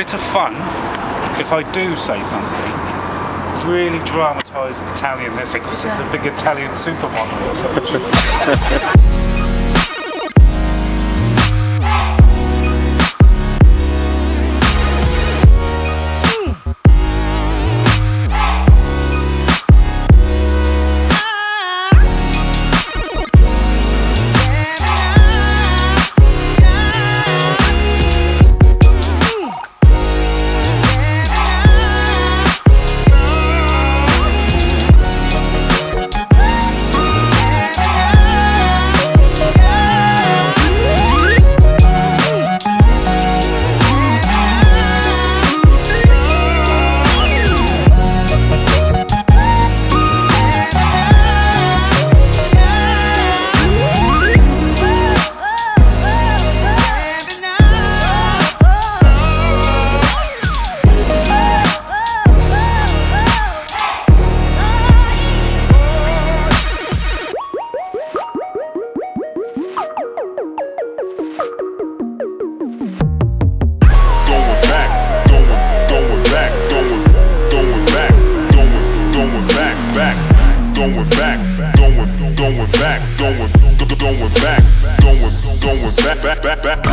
bit of fun, if I do say something, really dramatise Italian, let's say, because it's a big Italian supermodel or something. Going back, back.